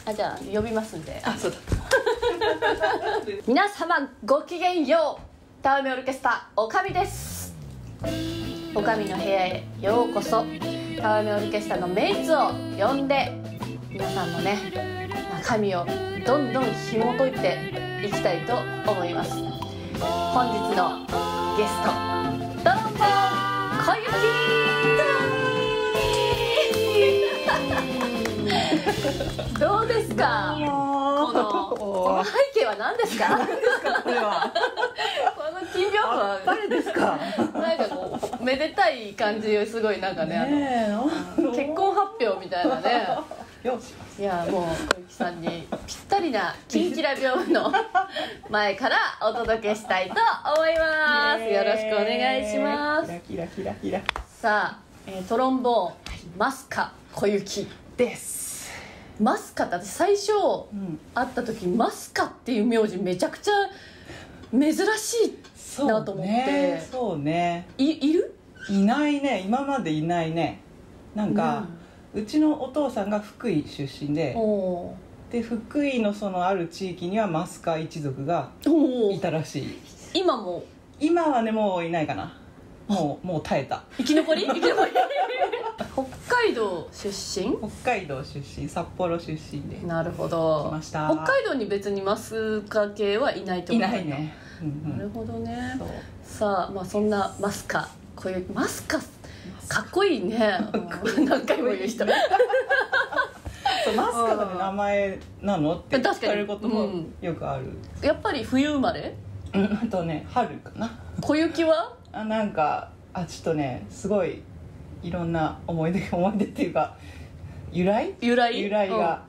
じゃあ呼びますんで。 そうだ皆様ごきげんよう。タウメオルケスタおかみです。おかみの部屋へようこそ。タウメオルケスタのメイツを呼んで皆さんのね中身をどんどん紐解いていきたいと思います。本日のゲストどうも小雪どうですか。この背景は何ですか。 これはこの金屏風は誰ですか。 なんかこうめでたい感じすごいなんかね結婚発表みたいなね。いやもう小雪さんにぴったりなキンキラ屏風の前からお届けしたいと思います。よろしくお願いします。 キラキラキラキラ。 さあ、トロンボーンマスカ小雪です。 マスカって私最初会った時マスカっていう名字めちゃくちゃ珍しいなと思って。 そうね。 いる？ いないね。今までいないね。なんか、うちのお父さんが福井出身で、福井のそのある地域にはマスカ一族がいたらしい。 今はねもういないかな。もう耐えた。 生き残り北海道出身？ 北海道出身、札幌出身で。 なるほど。 来ました。 北海道に別にマスカ系はいないと思う。 いないね。 なるほどね。さあ、まあそんなマスカこういうマスカかっこいいね。何回も言う人。 マスカが名前なのって聞かれることもよくある。 やっぱり冬生まれ？ あとね春かな。 小雪は？ なんかちょっとねすごいいろんな思い出っていうか由来が、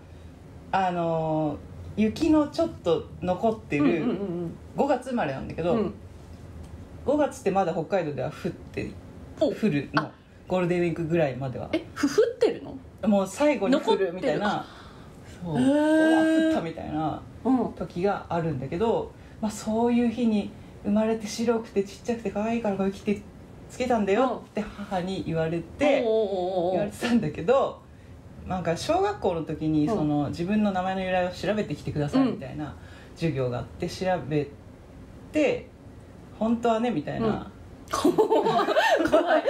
雪のちょっと残ってる5月生まれなんだけど、5月ってまだ北海道では降るの。ゴールデンウィークぐらいまでは。 降ってるの？ もう最後に降るみたいな。そう降ったみたいな時があるんだけど、そういう日に生まれて白くてちっちゃくて可愛いからこれ着てつけたんだよって母に言われてたんだけど、なんか小学校の時にその自分の名前の由来を調べてきてくださいみたいな授業があって、調べて本当はねみたいな、 怖い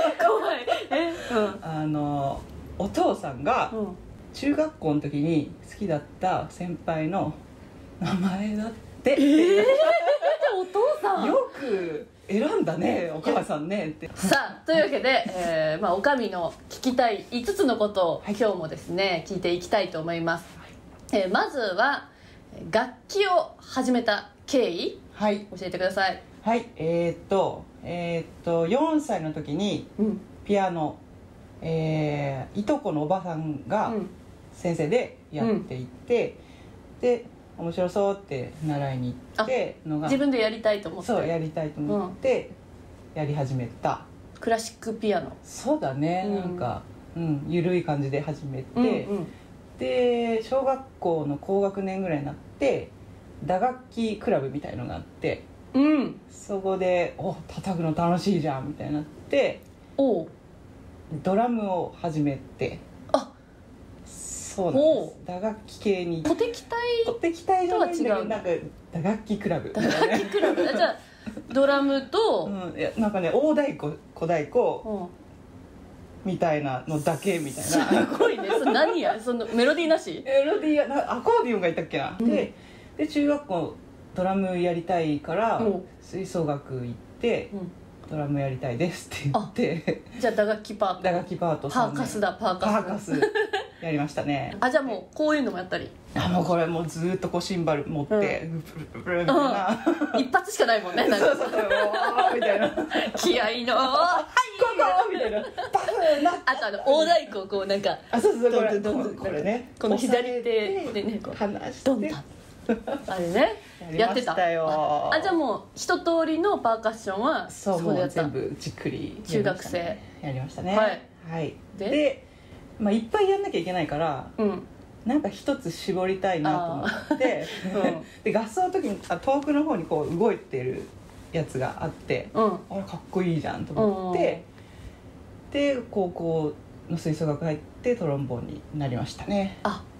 お父さんが中学校の時に好きだった先輩の名前だって。 お父さんよく選んだねお母さんねって。 さあというわけで、おかみの聞きたい5つのことを今日もですね聞いていきたいと思います。まずは楽器を始めた経緯、教えてください。 はい、4歳の時にピアノ、いとこのおばさんが先生でやっていて、で面白そうって習いに行ってのが自分でやりたいと思って。 そうやりたいと思ってやり始めた、 クラシックピアノ。 そうだね、なんか、緩い感じで始めて、で小学校の高学年ぐらいになって打楽器クラブみたいのがあって、そこで叩くの楽しいじゃんみたいになって、ドラムを始めて。そうなんです。打楽器系に。 鼓笛隊じゃないんだけど、なんか打楽器クラブ。 打楽器クラブ。じゃあドラムと、 なんかね大太鼓小太鼓みたいなのだけみたいな。 すごいね。それ何や？そのメロディーなし？ メロディーアコーディオンがいたっけな。で中学校ドラムやりたいから吹奏楽行って。ドラムやりたいですって言って、 じゃあ打楽器パート。 パーカスやりましたね。 じゃあもうこういうのもやったり。 もうこれもうずっとこうシンバル持ってブルブルみたいな、 一発しかないもんね。なんかそうみたいな気合のはいみたいなバフな。 あと大太鼓をこうなんかこれね、 この左手でねこう離してドンタンあれねやってた。じゃあもう一通りのパーカッションはそこでやった。全部じっくり中学生やりましたね。はい。でいっぱいやんなきゃいけないから、なんか一つ絞りたいなと思って、で合奏の時に遠くの方にこう動いてるやつがあって、かっこいいじゃんと思って、で高校の吹奏楽入ってトロンボーンになりましたね。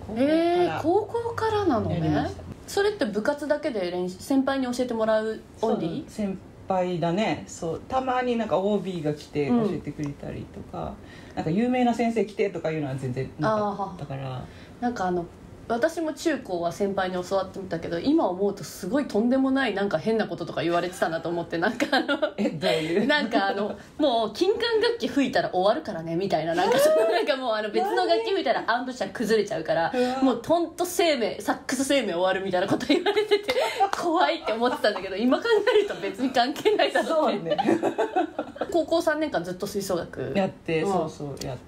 高校からなのね。それって部活だけで先輩に教えてもらうオンリー？ 先輩だね。そうたまになんか OB が来て教えてくれたりとか、なんか有名な先生来てとかいうのは全然なかったから。 なんか私も中高は先輩に教わってみたけど、今思うとすごいとんでもないなんか変なこととか言われてたなと思って、なんかどういうなんかもう金管楽器吹いたら終わるからねみたいな、なんかなんかもう別の楽器吹いたらアンドしたら崩れちゃうから、もうトント生命サックス生命終わるみたいなこと言われてて怖いって思ってたんだけど、今考えると別に関係ないだろうって、高校3年間ずっと吹奏楽やって、そうやって、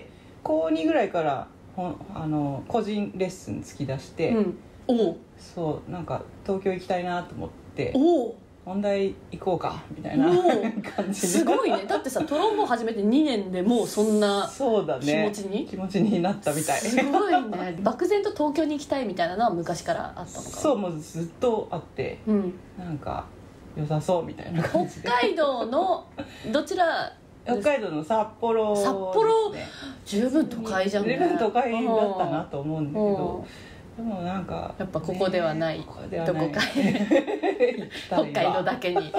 高2ぐらいから個人レッスン突き出して、そうなんか東京行きたいなと思って、音大行こうかみたいな感じで。 すごいね。だってさ、トロンボーン始めて2年でもうそんな気持ちになったみたい。 すごいね。漠然と東京に行きたいみたいなのは昔からあったのかな。 そう、もうずっとあって、なんか良さそうみたいな感じで。 北海道のどちら？ 北海道の札幌ですね。 札幌、十分都会じゃんね。 十分都会だったなと思うんだけど、でもなんかやっぱここではない、どこか北海道だけに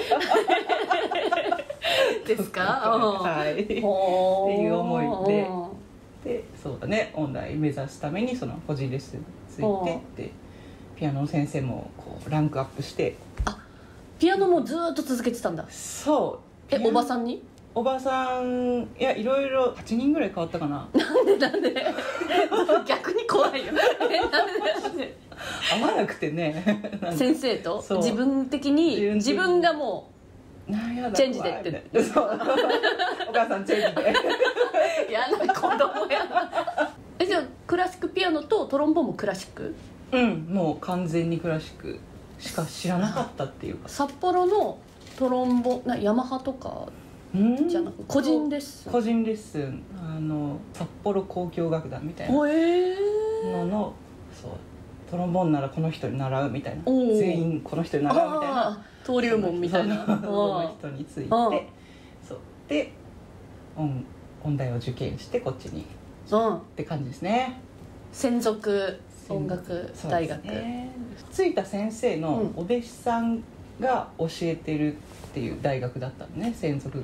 ですか？ はい、っていう思いで、そうだね、音大目指すためにその個人レッスンついてって、ピアノの先生もこうランクアップして。 ピアノもずっと続けてたんだ。 そう。 おばさんに？ おばさん、いや、いろいろ8人ぐらい変わったかな。 なんで逆に怖いよ。なんで合わなくてね。 先生と自分的に自分がもうチェンジでってそう、お母さんチェンジでやな子供やな。じゃあクラシックピアノとトロンボーンもクラシック？ もう完全にクラシックしか知らなかったっていうか。 札幌のトロンボヤマハとかじゃなく個人レッスン？ 個人レッスン、札幌交響楽団みたいなのの、そうトロンボーンならこの人に習うみたいな、全員この人に習うみたいな登竜門みたいなその人について、そうで音大を受験してこっちにって感じですね。 専属音楽大学、 ついた先生のお弟子さんが教えてるっていう大学だったのね、専属で。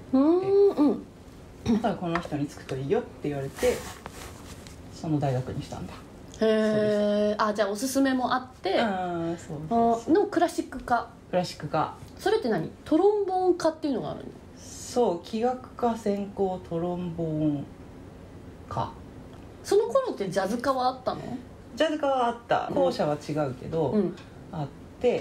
だからこの人につくといいよって言われて、その大学にしたんだ。 へえ。じゃあおすすめもあって、のクラシック科。 クラシック科。 それって何？トロンボーン科っていうのがあるの？ そう、器楽科専攻トロンボーン科。 その頃ってジャズ科はあったの？ ジャズ科はあった。校舎は違うけど、あって、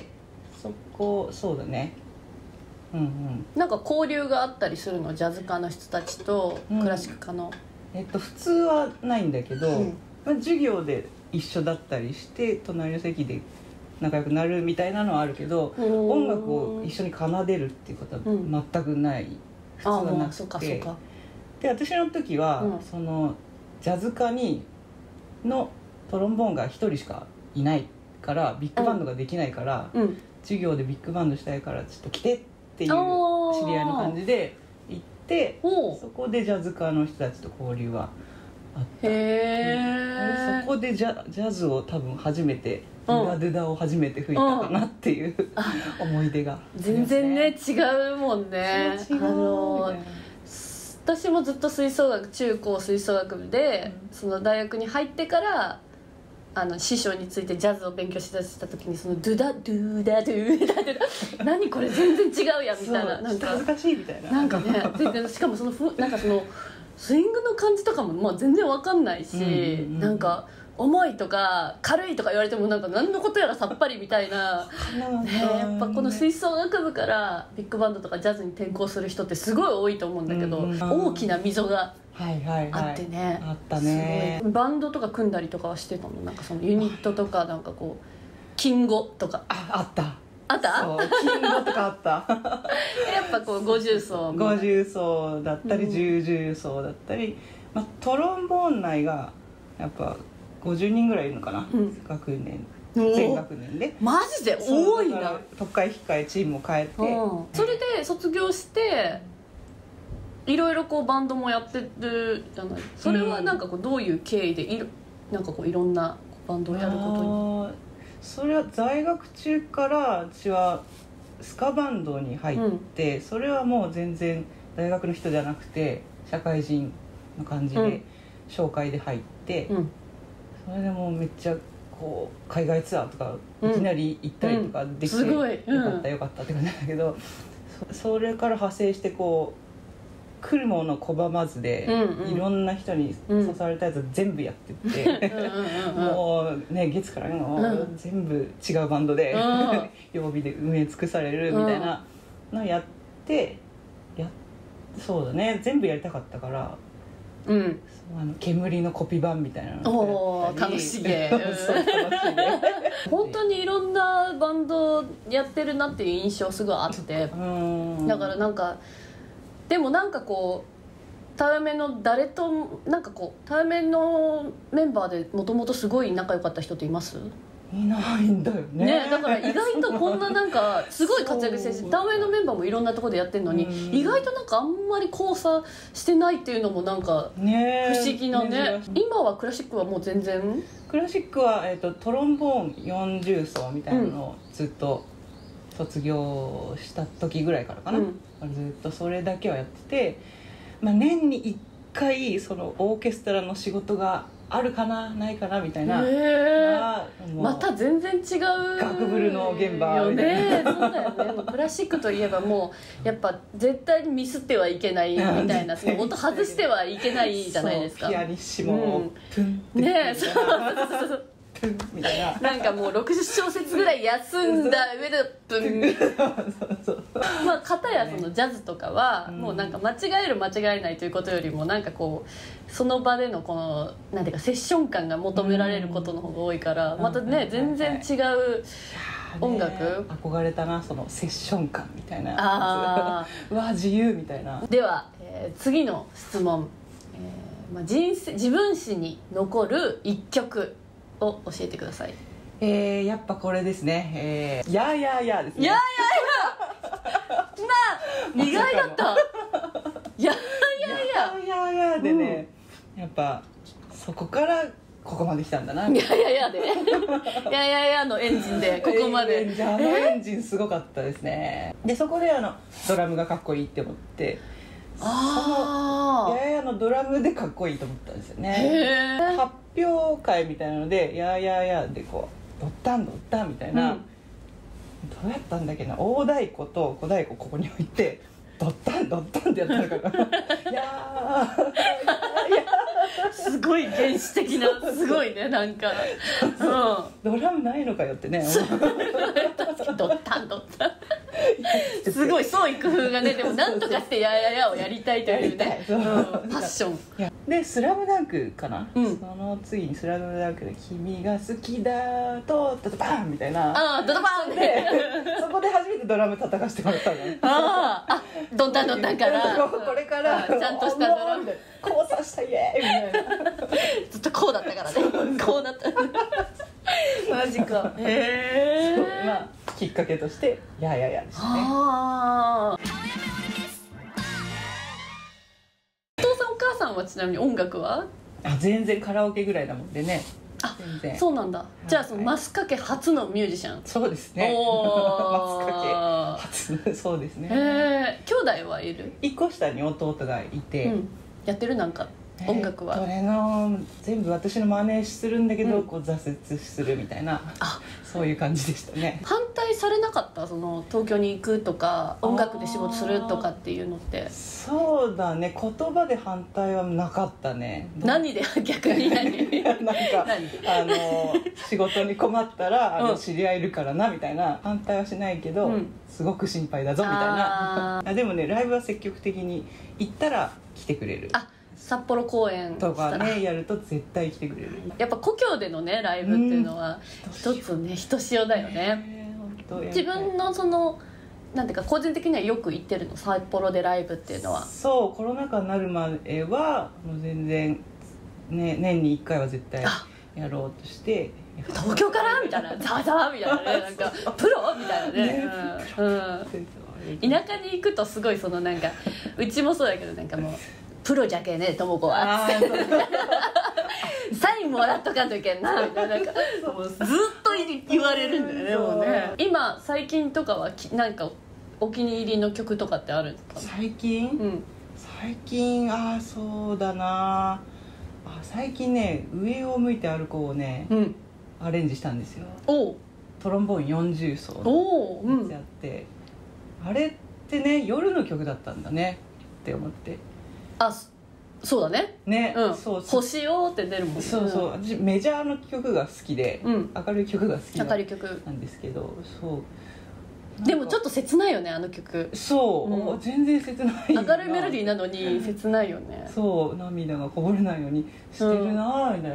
そうだね。 なんか交流があったりするの？ジャズ科の人たちとクラシック科の。 普通はないんだけど、授業で一緒だったりして隣の席で仲良くなるみたいなのはあるけど、音楽を一緒に奏でるっていうことは全くない。普通はなくて。で、私の時は、そのジャズ科のトロンボーンが1人しかいないからビッグバンドができないから、授業でビッグバンドしたいからちょっと来てっていう知り合いの感じで行って、そこでジャズ科の人たちと交流はあった。そこでジャズを多分初めて、ドゥダドゥダを初めて吹いたかなっていう思い出が、 全然ね違うもんね。私もずっと吹奏楽、中高吹奏楽部で、その大学に入ってから師匠についてジャズを勉強しだした時に、そのドゥダドゥダドゥダドゥダ何これ全然違うやんみたいな、なんか恥ずかしいみたいな、 なんかね全然、しかもなんかそのスイングの感じとかもまあ全然わかんないし、なんか重いとか軽いとか言われてもなんか何のことやらさっぱりみたいな、やっぱこの吹奏楽部からビッグバンドとかジャズに転向する人ってすごい多いと思うんだけど、大きな溝があってね、 あったね。 すごいバンドとか組んだりとかはしてたの？なんかそのユニットとか、なんかこう金語とかあったそう金語とかあったやっぱこう50 層だったり10層だったり、トロンボーン内がやっぱ50人ぐらいいるのかな、全学年で。 マジで多いな。 特会控えチームを変えて、 それで卒業していろいろこうバンドもやってるじゃない。それはなんかこうどういう経緯でなんかこういろんなバンドをやることに。 それは在学中から私はスカバンドに入って、それはもう全然大学の人じゃなくて社会人の感じで紹介で入って、それでもうめっちゃこう海外ツアーとかいきなり行ったりとかできて、 すごい、 よかったよかったって感じなんだけど、それから派生してこう来るもの拒まずで、いろんな人に誘われたやつ全部やってってもうね月から全部違うバンドで曜日で埋め尽くされるみたいなのをやってそうだね全部やりたかったから、煙のコピー版みたいなの楽しげ本当にいろんなバンドやってるなっていう印象すごいあって、だからなんかでもなんかこうタワメの誰となんかこうタワメのメンバーでもともとすごい仲良かった人っています？ いないんだよ ねだから意外とこんななんかすごい活躍してるしタワメのメンバーもいろんなところでやってるのに、意外となんかあんまり交差してないっていうのもなんか不思議なね。今はクラシックはもう全然クラシックは、トロンボーン40奏みたいなのをずっと卒業した時ぐらいからかな、ずっとそれだけはやってて、年に1回そのオーケストラの仕事があるかなないかなみたいな、 また全然違う学部の現場よね。そうだよね。クラシックといえばもうやっぱ絶対にミスってはいけないみたいな、その音外してはいけないじゃないですか。 ピアニッシモ、プンってね、そうみたいな、 なんかもう60小節ぐらい休んだ上でプン片やそのジャズとかはもうなんか間違える間違えないということよりもなんかこうその場でのこのなんていうかセッション感が求められることの方が多いからまたね全然違う音楽、 憧れたなそのセッション感みたいなうわ自由みたいな。 では、次の質問、自分史に残る一曲を教えてください。 やっぱこれですね、やーやーやーですね。 やーやーやー意外だったやーやーやーやーでね、やっぱそこからここまで来たんだな。 やーやーやーでやーやーやーのエンジンでここまでエンジンすごかったですね。でそこでドラムがかっこいいって思って、そのやーやーのドラムでかっこいいと思ったんですよね。発表会みたいなのでやーやーやーでこうドッタンドッタンみたいな、どうやったんだっけな、大太鼓と小太鼓ここに置いてドッタンドッタンってやったのかなやーすごい原始的なすごいねなんか、 ドラムないのかよってねドッタンドッタンすごい創意工夫がね。でもなんとかしてやややをやりたいというねパッションでスラムダンクかな、その次にスラムダンクで君が好きだとドドバーンみたいな、 ドドバーンでそこで初めてドラム叩かせてもらったの。 ドンタンドンタンからこれからちゃんとしたドラムでこうさしたイエーイみたいなずっとこうだったからねこうなったマジか。へえ。 きっかけとしてやややでしたね。 お父さんお母さんはちなみに音楽は全然カラオケぐらいなもんでね。全然そうなんだ。じゃあそのマスカケ初のミュージシャン。 そうですね。マスカケ初そうですね。 兄弟はいる ？1個下に弟がいて、 やってるなんか音楽はそれの全部私の真似するんだけど、こう挫折するみたいな、そういう感じでしたね。 反対されなかった？その東京に行くとか音楽で仕事するとかっていうのって。 そうだね、言葉で反対はなかったね。 何で逆に何なんか仕事に困ったら知り合いいるからなみたいな、反対はしないけど、すごく心配だぞみたいなでもねライブは積極的に行ったら来てくれる。 札幌公演とかねやると絶対来てくれる。 やっぱ故郷でのねライブっていうのは一つねひとしおだよね。自分のそのなんていうか個人的にはよく行ってるの札幌でライブっていうのは。 そうコロナ禍になるまではもう全然、ね、年に1回は絶対やろうとして、 東京からみたいなざわざわみたいなねなんかプロみたいなね、田舎に行くとすごいそのなんかうちもそうだけどなんかもうプロじゃけねともこはサインもらっとかんといけんなみたいな、なんかもうずっと言われるんだよね。もうね、今最近とかはなんかお気に入りの曲とかってあるんですか？ 最近、最近そうだな最近ね「上を向いて歩こう」をね、アレンジしたんですよ。トロンボーン40奏のやつやって、あれってね夜の曲だったんだねって思って。 そうだね。 そう星よって出るもんね。 そう私メジャーの曲が好きで、明るい曲が好きなんですけど、そうでもちょっと切ないよね、あの曲。 全然切ない。 明るいメロディーなのに切ないよね。 涙がこぼれないようにしてるなみたいな。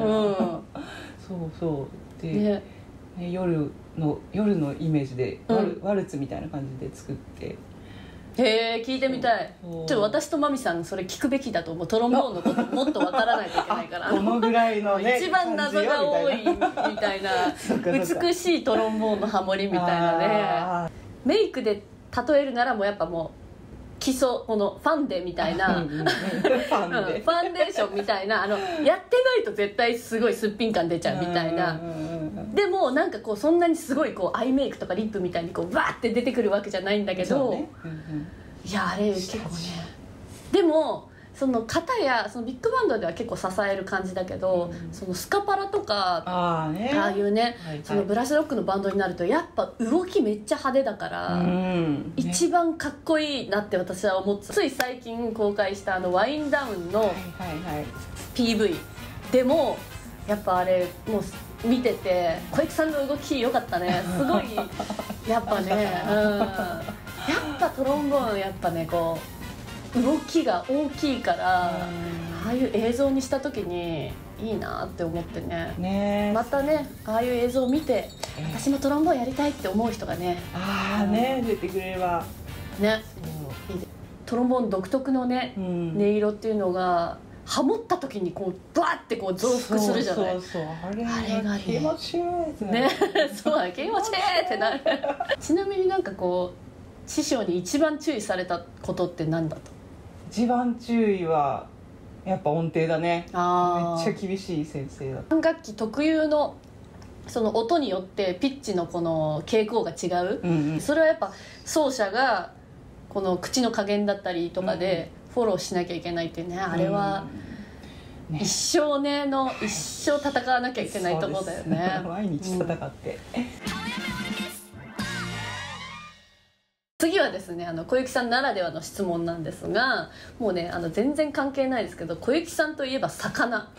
で、夜のイメージでワルツみたいな感じで作って。 へえ、聞いてみたい。ちょっと私とマミさんそれ聞くべきだと思う。トロンボーンのこともっとわからないといけないからこのぐらいのね一番謎が多いみたいな美しいトロンボーンのハモリみたいなね。メイクで例えるならもうやっぱもう基礎このファンデみたいなファンデーションみたいな、やってないと絶対すごいすっぴん感出ちゃうみたいな。でもなんかこうそんなにすごいこうアイメイクとかリップみたいにこうバーって出てくるわけじゃないんだけど、いやあれ結構ね、でもその方やそのビッグバンドでは結構支える感じだけど、そのスカパラとかああいうね、そのブラスロックのバンドになるとやっぱ動きめっちゃ派手だから、一番かっこいいなって私は思って、つい最近公開したワインダウンの PV でもやっぱあれもう見てて小雪さんの動き良かったね。すごいやっぱね、やっぱトロンボーンやっぱねこう動きが大きいから、ああいう映像にした時にいいなって思ってね、またねああいう映像を見て、私もトロンボーンやりたいって思う人がね出てくれればね、トロンボーン独特のね、音色っていうのがハモった時にこうバーってこう増幅するじゃない。あれがね気持ちいいですね。 そうだね、気持ちいいってなるちなみになんかこう師匠に一番注意されたことって何だと？ 一番注意はやっぱ音程だね。めっちゃ厳しい先生だ。 管楽器特有のその音によってピッチのこの傾向が違う、それはやっぱ奏者がこの口の加減だったりとかでフォローしなきゃいけないっていうね、あれは一生一生戦わなきゃいけないところだよね。 毎日戦って、 次はですね、小雪さんならではの質問なんですが、もうね全然関係ないですけど、小雪さんといえば魚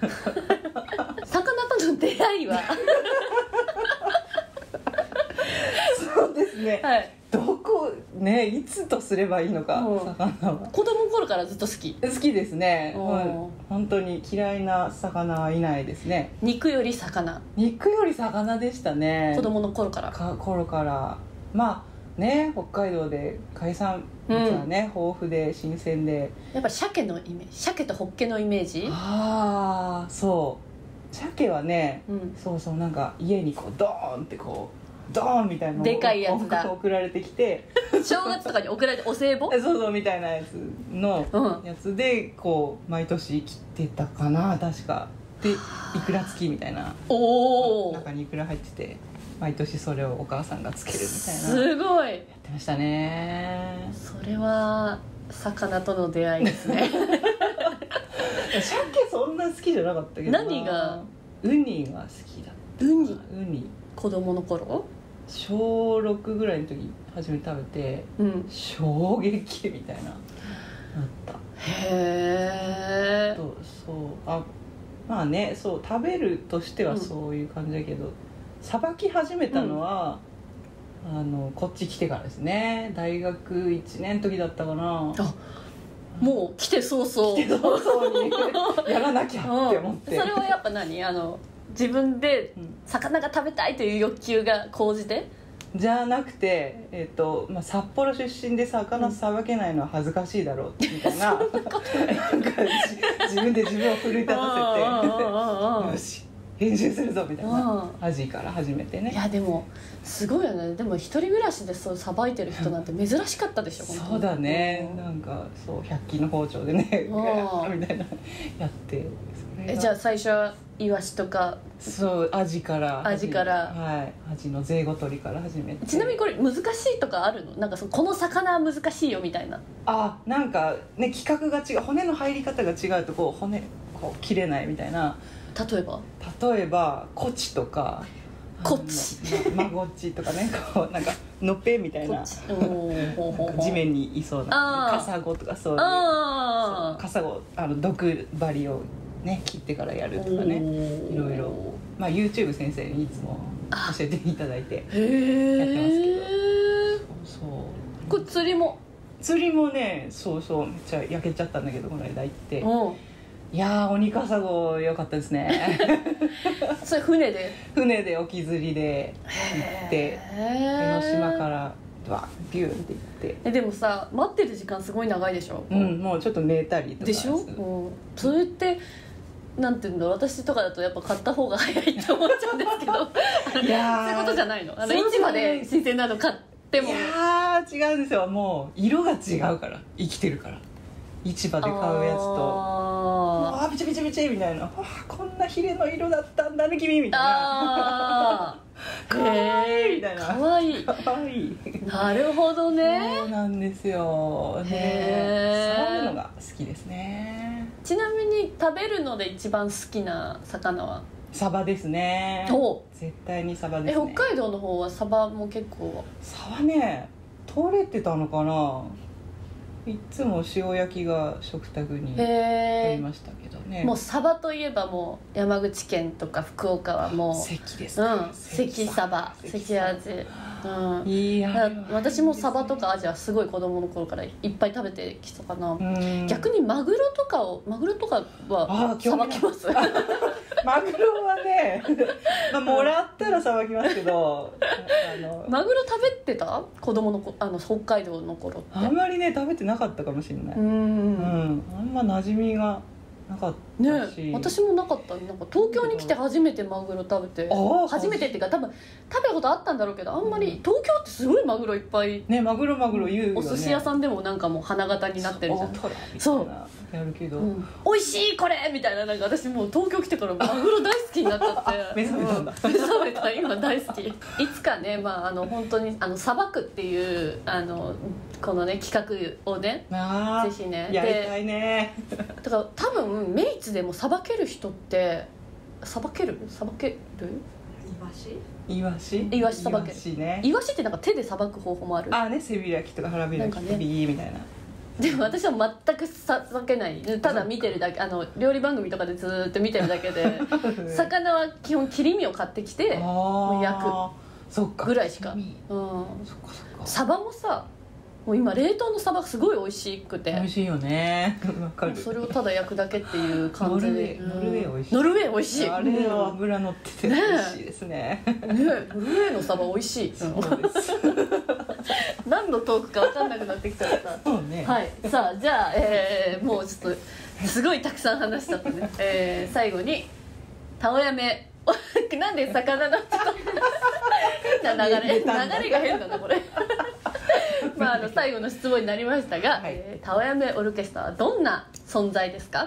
魚との出会いはそうですね、どこねいつとすればいいのか、魚は子供の頃からずっと好きですね。本当に嫌いな魚はいないですね。 肉より魚でしたね、 子供の頃からまあね、北海道で海産物はね、豊富で新鮮で、 やっぱ鮭のイメージ、鮭とホッケのイメージ。 そう鮭はね、そうなんか家にこうドーンってこうドーンみたいなでかいやつだ送られてきて正月とかに送られてお歳暮そうみたいなやつのやつでこう毎年切ってたかな確かで、いくら付きみたいな、中にいくら入ってて毎年それをお母さんがつけるみたいな、 すごいやってましたね。 それは魚との出会いですね鮭そんな好きじゃなかったけどな。 何が？ ウニが好きだった。 ウニ子供の頃、 小6ぐらいの時初めて食べて、衝撃みたいななった。 へえ。 まあね、そう食べるとしてはそういう感じだけど、さばき始めたのは、こっち来てからですね。大学1年の時だったかな。 もう来て早々 にやらなきゃって思って、 それはやっぱ自分で魚が食べたいという欲求が高じてじゃなくて、札幌出身で魚さばけないのは恥ずかしいだろうみたいな、なんか自分で自分を奮い立たせてよし練習するぞみたいな、アジから始めてね。 いやでもすごいよね。でも一人暮らしでそうさばいてる人なんて珍しかったでしょ。 そうだね、なんかそう100均の包丁でねみたいなやって、 じゃあ最初はイワシとか、 そうアジから、 はい、 アジの税ご取りから始めて。 ちなみにこれ難しいとかあるの？なんかこの魚は難しいよみたいな。 なんかね、規格が違う、骨の入り方が違うとこう骨こう切れないみたいな。 例えばコチとかコチマゴチとかね、こうなんかのっぺみたいな地面にいそうなカサゴとか、そういうカサゴ毒針をね切ってからやるとかね、いろいろ、まあ、YouTube 先生にいつも教えていただいてやってますけど、そうこれ釣りもね、そうめっちゃ焼けちゃったんだけど、この間行って、いやー、オニカサゴ良かったですねそれ船で沖釣りで行って、江ノ島からビューって行って。 でもさ、待ってる時間すごい長いでしょ。 もうちょっと寝たりとかでしょ。それってなんていうんだろう、私とかだとやっぱ買った方が早いって思っちゃうんですけどそういうことじゃないの？市場で新鮮なの買っても。いやー、違うんですよ。もう色が違うから、生きてるから、市場で買うやつとビチビチビチみたいな、こんなヒレの色だったんだね君みたいなかわいいみたいな。かわいいなるほどね。 そうなんですよね。さばくのが好きですね。 ちなみに食べるので一番好きな魚は？ サバですね。絶対にサバですね。 北海道の方はサバも結構。 サバね、取れてたのかな。いつも塩焼きが食卓にありましたけどね。 もうサバといえばもう山口県とか福岡はもう関ですね。 関サバ、関アジ。 いや、 私もサバとかアジはすごい子供の頃からいっぱい食べてきたかな。逆にマグロとかはさばきます？ マグロはねもらったらさばきますけどマグロ食べてた？子供の北海道の頃って。 あんまりね食べてなかったかもしれない。あんま馴染みがなかったし、 私もなかった。なんか東京に来て初めてマグロ食べて、初めてっていうか多分食べたことあったんだろうけど、あんまり東京ってすごいマグロいっぱいね、マグロ言うよね。 お寿司屋さんでもなんかもう花形になってるじゃん。 そうやるけど、 美味しいこれみたいな。なんか私もう東京来てからマグロ大好きになっちゃって目覚めたんだ。 目覚めた、今大好き。いつかね、本当にさばくっていうこのね企画をね、ぜひねやりたいね。 だから多分メイツでもさばける人ってさばけるイワシさばける。イワシってなんか手でさばく方法もある。 ね、背開きとか腹開きとビーみたいな。 でも私は全くさばけない。ただ見てるだけ、料理番組とかでずーっと見てるだけで魚は基本切り身を買ってきて焼くぐらいしか。サバもさ、もう今冷凍のサバすごい美味しくて。 美味しいよね。 それをただ焼くだけっていう感じで。 ノルウェー美味しい。 ノルウェー美味しい。 あれは脂乗ってて美味しいですね。 ノルウェーのサバ美味しい。何のトークか分かんなくなってきちゃった。はい。さあじゃあ、もうちょっとすごいたくさん話しちゃったね。最後にタオヤメ。なんで魚だった流れが変だなこれ。最後の質問になりましたが、タオヤメオルケストラはどんな存在ですか？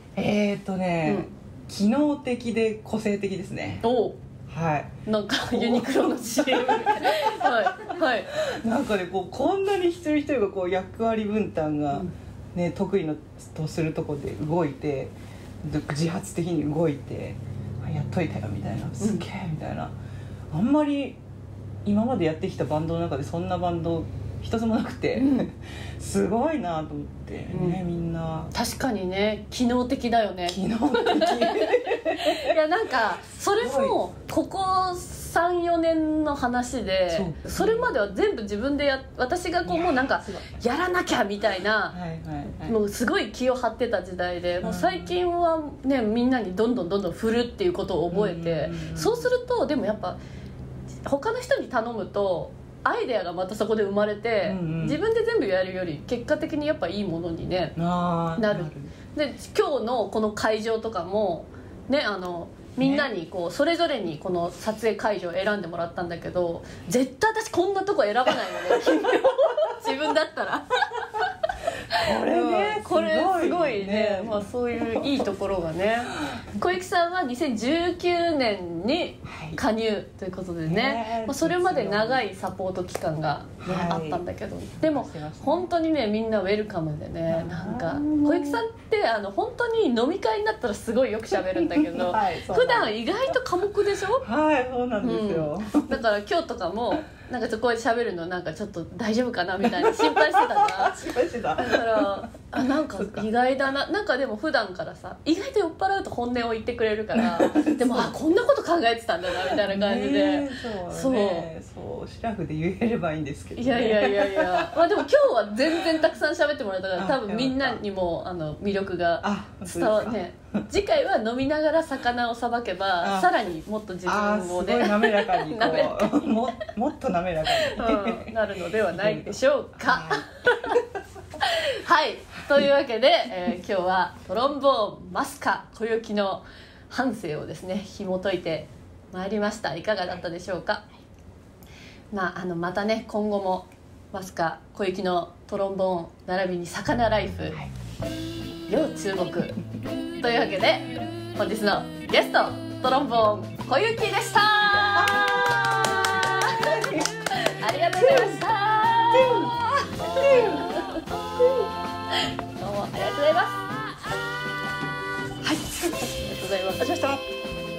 機能的で個性的ですね。 なんかユニクロの CM みたいな。 なんかね、こんなに一人一人が役割分担がね、得意のとするとこで動いて、自発的に動いて、やっといたよみたいな、すげえみたいな。あんまり今までやってきたバンドの中でそんなバンド一つもなくて、すごいなと思ってね、みんな。確かにね、機能的だよね。 機能的いや、なんかそれもここ 3,4 年の話で、それまでは全部自分で私がもうなんかやらなきゃみたいな、もうすごい気を張ってた時代で、もう最近はね、みんなにどんどん振るっていうことを覚えて、そうするとでもやっぱ他の人に頼むとアイデアがまたそこで生まれて、自分で全部やるより結果的にやっぱいいものに、ね、なる。で今日のこの会場とかもね、 みんなにこうそれぞれにこの撮影会場を選んでもらったんだけど、絶対私こんなとこ選ばないのね自分だったらこれね、 これすごいね、まあ、そういういいところがね。小雪さんは2019年に加入ということでね、まあ、それまで長いサポート期間が、ね、あったんだけど、でも本当にねみんなウェルカムでね、なんか小雪さんって本当に飲み会になったらすごいよく喋るんだけど、普段意外と寡黙でしょ。 はい、そうなんですよ、 だから今日とかもなんかこうやって喋るのなんかちょっと大丈夫かなみたいな心配してたな心配してた。 だからなんか意外だな、なんかでも普段からさ意外と酔っ払うと本音を言ってくれるからでもこんなこと考えてたんだなみたいな感じで、 そうシラフで言えればいいんですけど、ね、 いや、まあ、でも今日は全然たくさん喋ってもらったから多分みんなにも魅力が伝わるね。次回は飲みながら魚をさばけばさらにもっと自分をねすごい滑らかにもっと滑らかに、 なるのではないでしょうかはい、というわけで、今日はトロンボーンマスカ小雪の半生をですね紐解いてまいりました。いかがだったでしょうか。まあ、またね今後もマスカ小雪のトロンボーン並びに魚ライフ、要注目というわけで本日のゲストトロンボーン小雪でしたありがとうございましたどうもありがとうございます。はい、ありがとうございます。ありがとうございました。